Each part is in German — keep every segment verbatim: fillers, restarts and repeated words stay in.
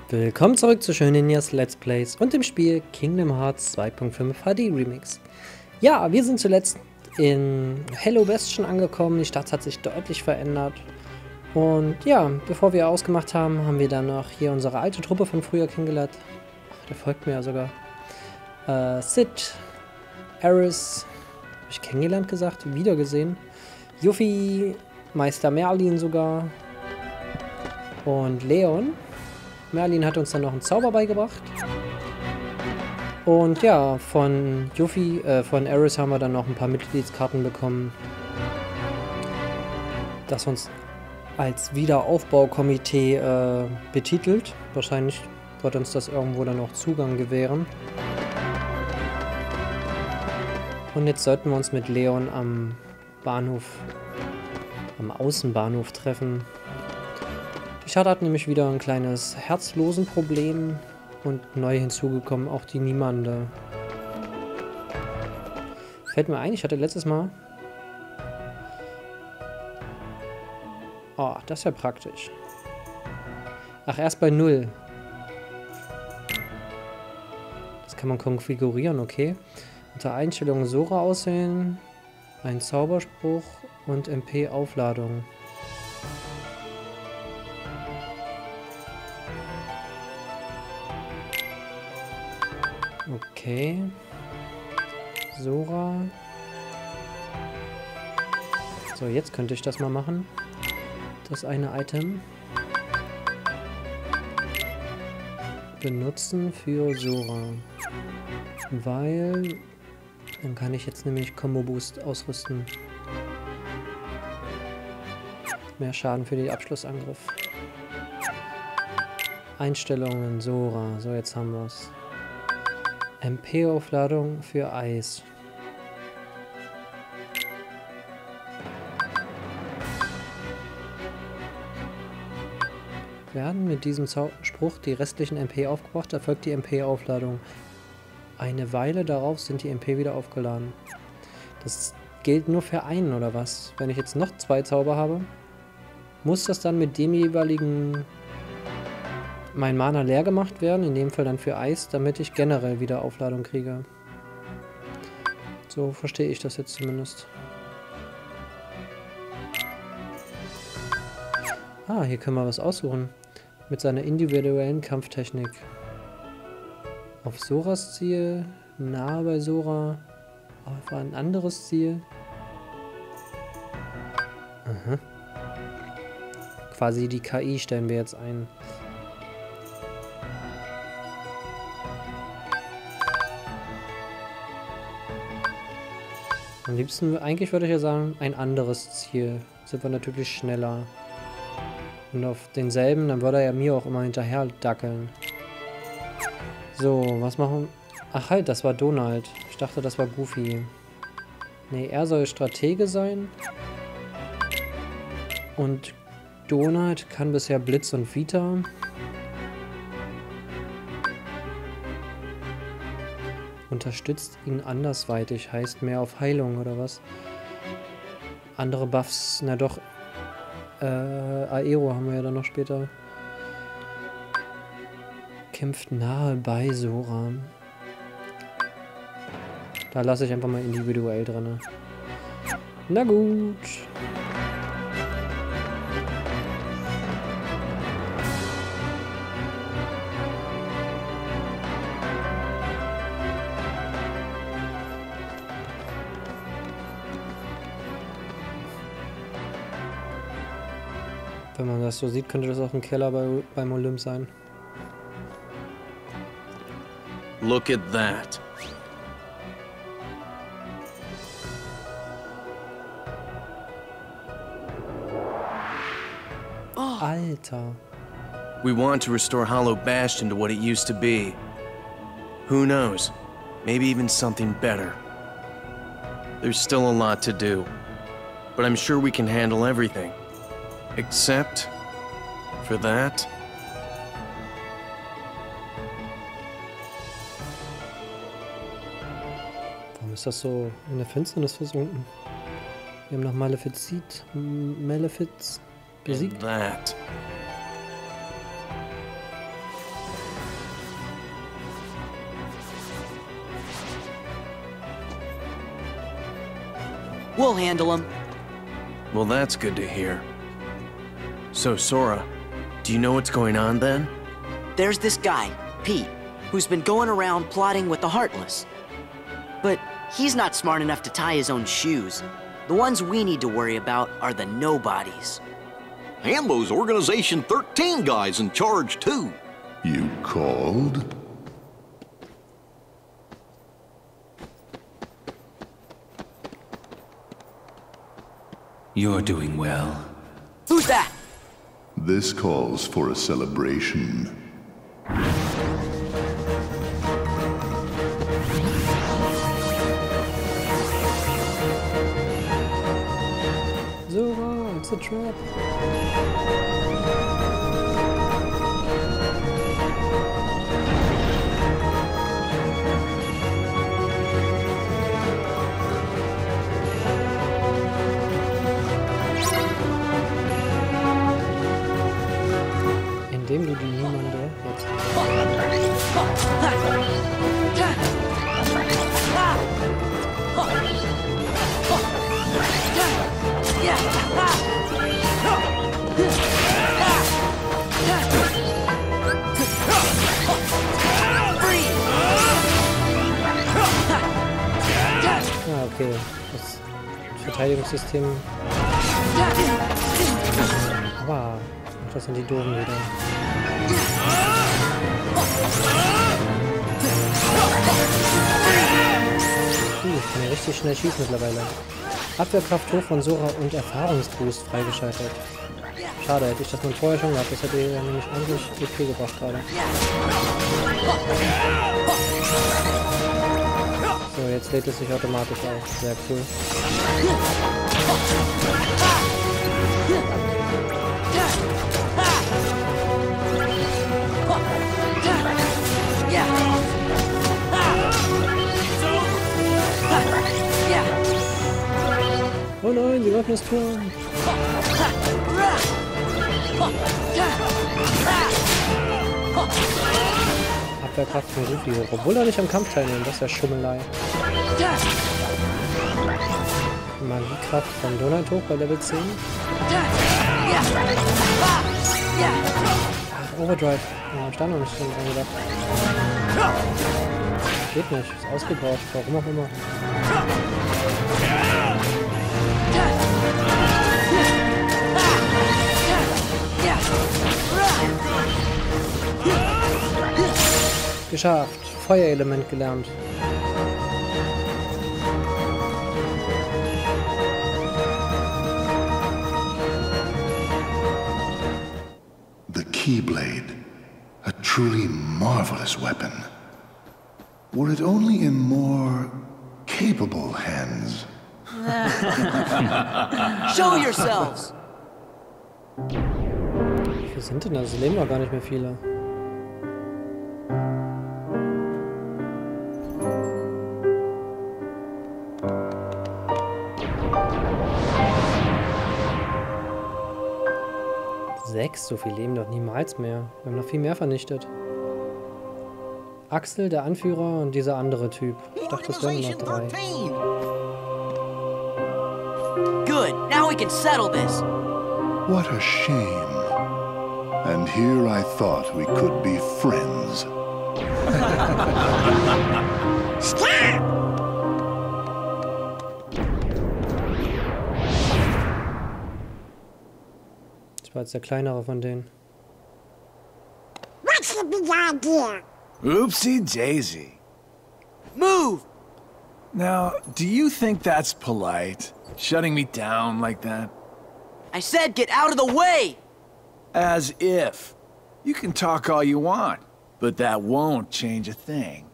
Willkommen zurück zu Schön Ninjas Let's Plays und dem Spiel Kingdom Hearts zwei Punkt fünf H D Remix. Ja, wir sind zuletzt in Hello Bastion angekommen, die Stadt hat sich deutlich verändert. Und ja, bevor wir ausgemacht haben, haben wir dann noch hier unsere alte Truppe von früher kennengelernt. Ach, der folgt mir ja sogar. Äh, Sid, Aeris, habe ich kennengelernt gesagt, wiedergesehen. Yuffie, Meister Merlin sogar. Und Leon. Merlin hat uns dann noch einen Zauber beigebracht. Und ja, von Yuffie, äh, von Aeris haben wir dann noch ein paar Mitgliedskarten bekommen. Das uns als Wiederaufbaukomitee äh, betitelt. Wahrscheinlich wird uns das irgendwo dann auch Zugang gewähren. Und jetzt sollten wir uns mit Leon am Bahnhof, am Außenbahnhof treffen. Die Stadt hat nämlich wieder ein kleines Herzlosenproblem und neu hinzugekommen auch die Niemande. Fällt mir ein, ich hatte letztes Mal... Oh, das ist ja praktisch. Ach, erst bei null. Das kann man konfigurieren, okay. Unter Einstellungen Sora auswählen, ein Zauberspruch und M P-Aufladung. Okay. Sora. So, jetzt könnte ich das mal machen. Das eine Item. Benutzen für Sora. Weil... Dann kann ich jetzt nämlich Combo Boost ausrüsten. Mehr Schaden für den Abschlussangriff. Einstellungen Sora. So, jetzt haben wir es. M P-Aufladung für Eis. Werden mit diesem Spruch die restlichen M P aufgebraucht, erfolgt die M P-Aufladung. Eine Weile darauf sind die M P wieder aufgeladen. Das gilt nur für einen, oder was? Wenn ich jetzt noch zwei Zauber habe, muss das dann mit dem jeweiligen... mein Mana leer gemacht werden, in dem Fall dann für Eis, damit ich generell wieder Aufladung kriege. So verstehe ich das jetzt zumindest. Ah, hier können wir was aussuchen. Mit seiner individuellen Kampftechnik. Auf Soras Ziel, nahe bei Sora, auf ein anderes Ziel. Aha. Quasi die K I stellen wir jetzt ein. Am liebsten, eigentlich würde ich ja sagen, ein anderes Ziel. Sind wir natürlich schneller. Und auf denselben, dann würde er ja mir auch immer hinterher dackeln. So, was machen... Ach halt, das war Donald. Ich dachte, das war Goofy. Nee, er soll Stratege sein. Und Donald kann bisher Blitz und Vita. Unterstützt ihn andersweitig, heißt mehr auf Heilung oder was? Andere Buffs, na doch, äh, Aero haben wir ja dann noch später. Kämpft nahe bei Sora. Da lasse ich einfach mal individuell drin. Na gut. Wenn man das so sieht, könnte das auch ein Keller bei, beim Olymp sein. Look at that. Alter. We want to restore Hollow Bastion to what it used to be. Who knows? Maybe even something better. There's still a lot to do, but I'm sure we can handle everything. Except for that. Warum ist das so in der Finsternis versunken? Wir haben noch Malefizit, Malefiz besiegt. That. We'll handle him. Well, that's good to hear. So, Sora, do you know what's going on then? There's this guy, Pete, who's been going around plotting with the Heartless. But he's not smart enough to tie his own shoes. The ones we need to worry about are the nobodies. Hambo's Organization thirteen guy's in charge, too. You called? You're doing well. Who's that? This calls for a celebration. Sora, it's a trap. Indem du die Niemande jetzt... Ah, okay. Das Verteidigungssystem... Aber... Das sind die Doofen wieder. Uh, ich kann ja richtig schnell schießen mittlerweile. Abwehrkraft hoch von Sora und Erfahrungsboost freigeschaltet. Schade, hätte ich das mal vorher schon gehabt. Das hätte ja nämlich eigentlich E P gebracht gerade. So, jetzt lädt es sich automatisch auf. Sehr cool. Oh nein, sie greifen das Tor. Abwehrkraft von Ruffy hoch, obwohl er nicht am Kampf teilnimmt, das ist ja Schummelei. Magiekraft von Donald hoch bei Level zehn. Ach, Overdrive. Ja, hab ich da noch nicht dran gedacht. Geht nicht, ist ausgebaut, warum auch immer. Geschafft. Feuerelement gelernt. The Keyblade. A truly marvelous weapon. Were it only in more capable hands. Show yourselves! Wie viele sind denn das? Es leben doch gar nicht mehr viele. Sechs, so viel leben doch niemals mehr. Wir haben noch viel mehr vernichtet. Axel, der Anführer und dieser andere Typ. Ich dachte, das wären noch drei. Good, now we can settle this. What a shame. And here I thought we could be friends. Stop! Das war jetzt der kleinere von denen. What's the big idea? Oopsie daisy. Move! Now, do you think that's polite? Shutting me down like that? I said get out of the way! As if. You can talk all you want, but that won't change a thing.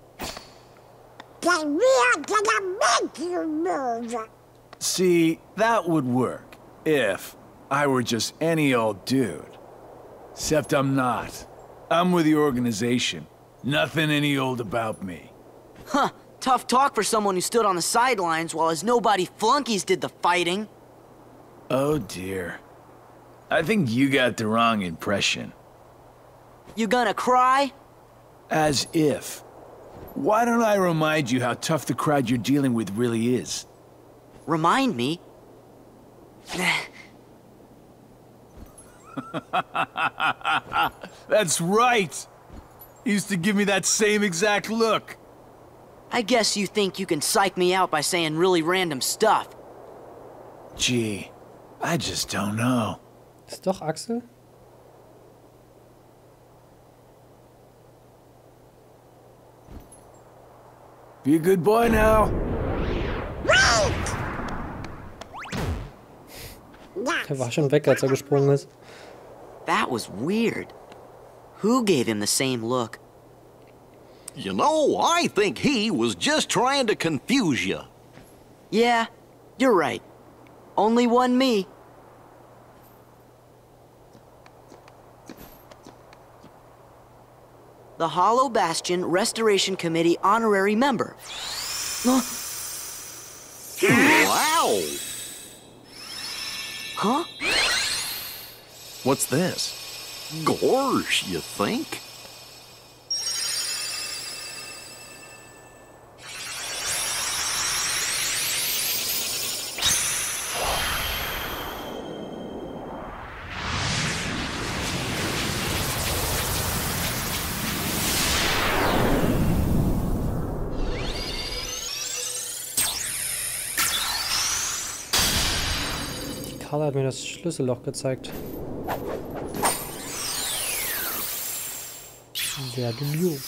Then we are gonna make you move. See, that would work if I were just any old dude. Except I'm not. I'm with the organization. Nothing any old about me. Huh, tough talk for someone who stood on the sidelines while his nobody flunkies did the fighting. Oh dear. I think you got the wrong impression. You gonna cry? As if. Why don't I remind you how tough the crowd you're dealing with really is? remind me. That's right! He used to give me that same exact look. I guess you think you can psych me out by saying really random stuff. Gee, I just don't know. Ist doch Axel? Be a good boy now. Der war schon weg, als er gesprungen ist. That was weird. Who gave him the same look? You know, I think he was just trying to confuse you. Yeah, you're right. Only one me. The Hollow Bastion Restoration Committee honorary member. Huh? Wow! Huh? What's this? Gorge, you think? Carla hat mir das Schlüsselloch gezeigt. Sehr dubios.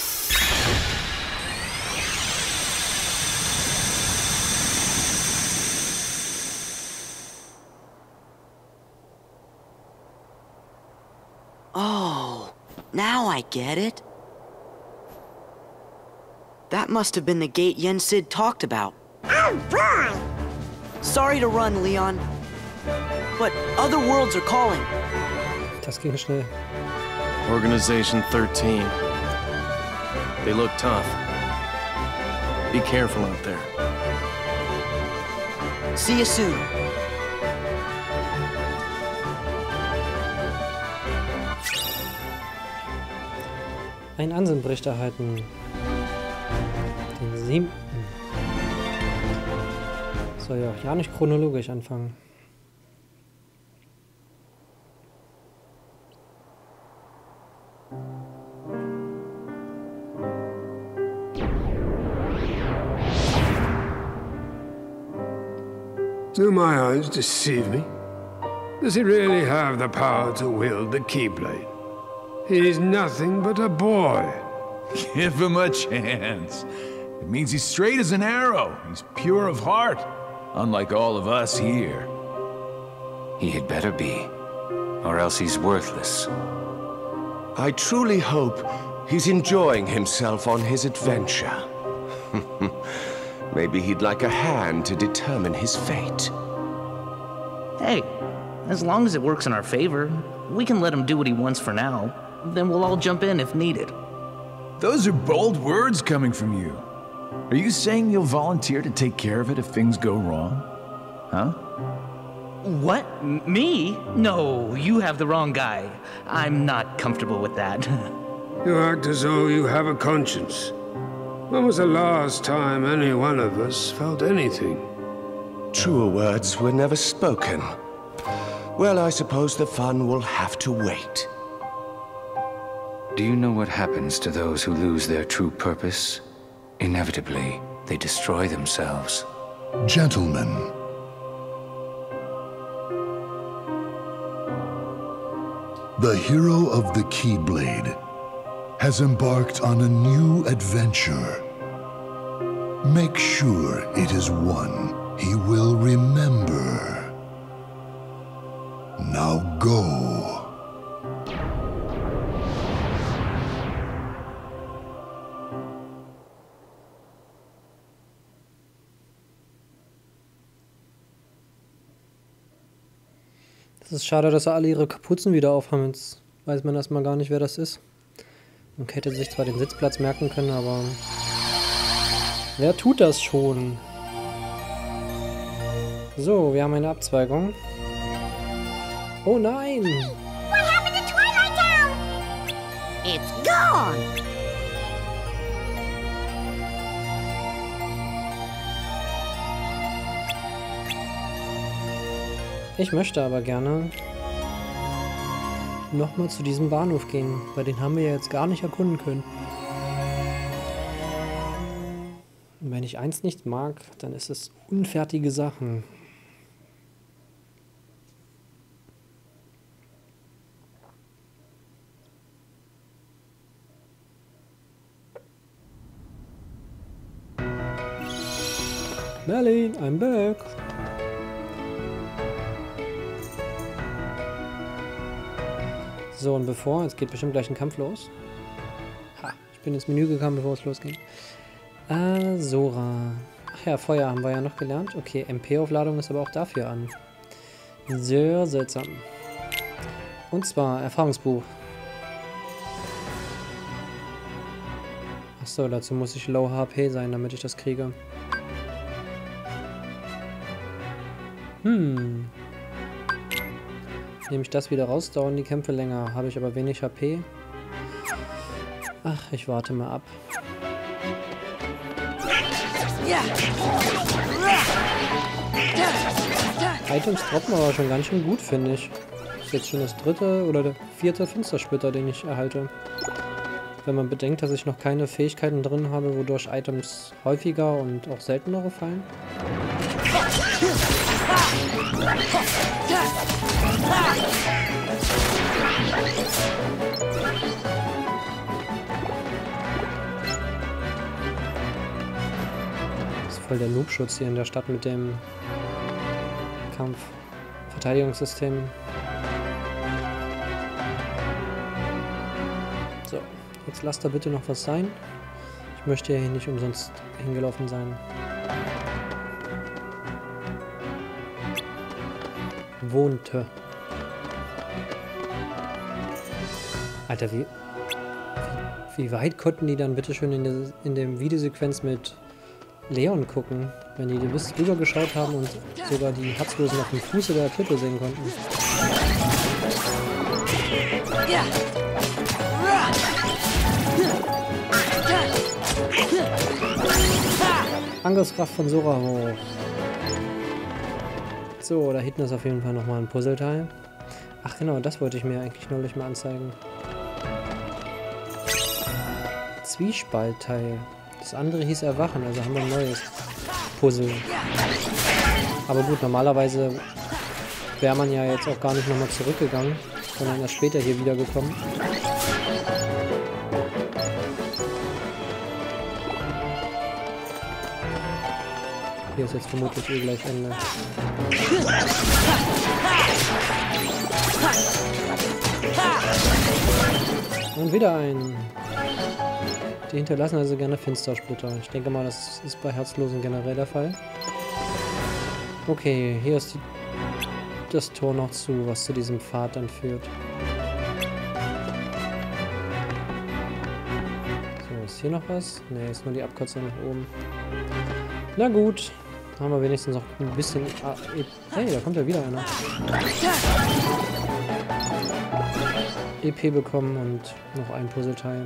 Oh, now I get it. That must have been the gate Yen Sid talked about. Oh boy! Sorry to run, Leon. But other worlds are calling. Das ging schnell. Organization thirteen. They look tough. Be careful out there. See you soon. Ein Ansinnbericht erhalten. Den siebten. Soll ja auch ja nicht chronologisch anfangen. Do my eyes deceive me? Does he really have the power to wield the Keyblade? He's nothing but a boy. Give him a chance. It means he's straight as an arrow. He's pure of heart, unlike all of us here. He had better be, or else he's worthless. I truly hope he's enjoying himself on his adventure. Maybe he'd like a hand to determine his fate. Hey, as long as it works in our favor, we can let him do what he wants for now. Then we'll all jump in if needed. Those are bold words coming from you. Are you saying you'll volunteer to take care of it if things go wrong? Huh? What? M- me? No, you have the wrong guy. I'm not comfortable with that. You act as though you have a conscience. When was the last time any one of us felt anything? Truer words were never spoken. Well, I suppose the fun will have to wait. Do you know what happens to those who lose their true purpose? Inevitably, they destroy themselves. Gentlemen, the hero of the Keyblade has embarked on a new adventure. Make sure it is one he will remember. Now go. Es ist schade, dass sie alle ihre Kapuzen wieder aufhaben. Jetzt weiß man erstmal gar nicht, wer das ist. Man hätte sich zwar den Sitzplatz merken können, aber wer tut das schon? So, wir haben eine Abzweigung. Oh nein! What happened to Twilight Town? It's gone! Ich möchte aber gerne nochmal zu diesem Bahnhof gehen, weil den haben wir ja jetzt gar nicht erkunden können. Und wenn ich eins nicht mag, dann ist es unfertige Sachen. Merlin, I'm back. So, und bevor, jetzt geht bestimmt gleich ein Kampf los. Ha, ich bin ins Menü gekommen, bevor es losging. Ah, Sora. Ach ja, Feuer haben wir ja noch gelernt. Okay, M P-Aufladung ist aber auch dafür an. Sehr seltsam. Und zwar Erfahrungsbuch. Achso, dazu muss ich Low H P sein, damit ich das kriege. Hm. Nehme ich das wieder raus, dauern die Kämpfe länger. Habe ich aber wenig H P. Ach, ich warte mal ab. Items droppen aber schon ganz schön gut, finde ich. Das ist jetzt schon das dritte oder der vierte Finstersplitter, den ich erhalte. Wenn man bedenkt, dass ich noch keine Fähigkeiten drin habe, wodurch Items häufiger und auch seltenere fallen. Das ist voll der Noobschutz hier in der Stadt mit dem Kampf-Verteidigungssystem. So, jetzt lasst da bitte noch was sein. Ich möchte ja hier nicht umsonst hingelaufen sein. Wohnte. Alter, wie, wie weit konnten die dann bitte schön in der, in der Videosequenz mit Leon gucken, wenn die bis rüber geschaut haben und sogar die Herzlosen auf dem Fuße der Klippe sehen konnten. Angriffskraft von Sora hoch. So, da hinten ist auf jeden Fall nochmal ein Puzzleteil. Ach genau, das wollte ich mir eigentlich neulich mal anzeigen. Zwiespaltteil. Das andere hieß Erwachen, also haben wir ein neues Puzzle. Aber gut, normalerweise wäre man ja jetzt auch gar nicht nochmal zurückgegangen, sondern erst später hier wiedergekommen. Hier ist jetzt vermutlich eh gleich Ende. Und wieder ein. Die hinterlassen also gerne Finstersplitter. Ich denke mal, das ist bei Herzlosen generell der Fall. Okay, hier ist die, das Tor noch zu, was zu diesem Pfad dann führt. So, ist hier noch was? Ne, ist nur die Abkürzung nach oben. Na gut, haben wir wenigstens noch ein bisschen... Ah, hey, da kommt ja wieder einer. E P bekommen und noch ein Puzzleteil.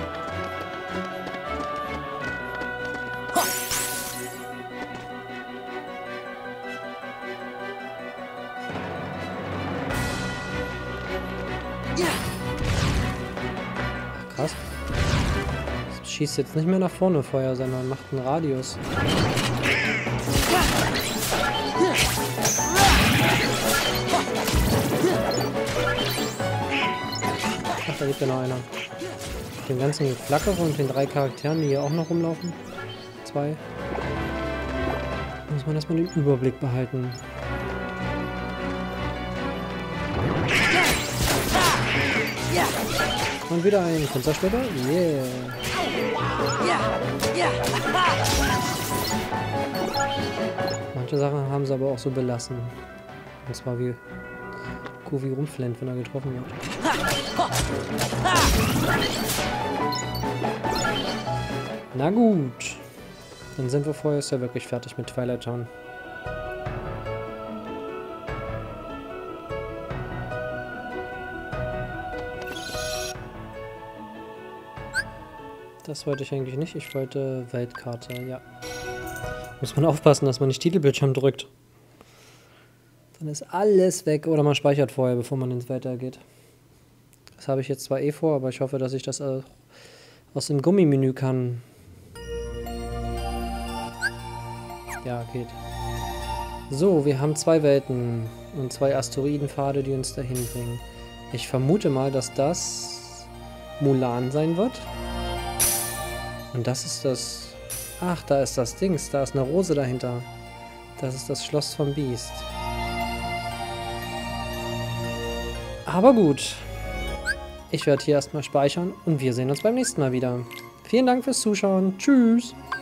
Ach, krass. Das schießt jetzt nicht mehr nach vorne Feuer, sondern macht einen Radius. Ach, da liegt ja noch einer. Den ganzen Flackerer und den drei Charakteren, die hier auch noch rumlaufen. Zwei. Muss man erstmal den Überblick behalten. Und wieder ein Finstersplitter. Yeah. Manche Sachen haben sie aber auch so belassen. Und zwar wie Goofy rumflennt, wenn er getroffen wird. Na gut. Dann sind wir vorher ja wirklich fertig mit Twilight Town. Das wollte ich eigentlich nicht. Ich wollte Weltkarte, ja. Muss man aufpassen, dass man nicht Titelbildschirm drückt. Dann ist alles weg. Oder man speichert vorher, bevor man ins Wetter geht. Das habe ich jetzt zwar eh vor, aber ich hoffe, dass ich das auch aus dem Gummimenü kann. Ja, geht. So, wir haben zwei Welten und zwei Asteroidenpfade, die uns dahin bringen. Ich vermute mal, dass das Mulan sein wird. Und das ist das... Ach, da ist das Dings. Da ist eine Rose dahinter. Das ist das Schloss vom Biest. Aber gut. Ich werde hier erstmal speichern und wir sehen uns beim nächsten Mal wieder. Vielen Dank fürs Zuschauen. Tschüss.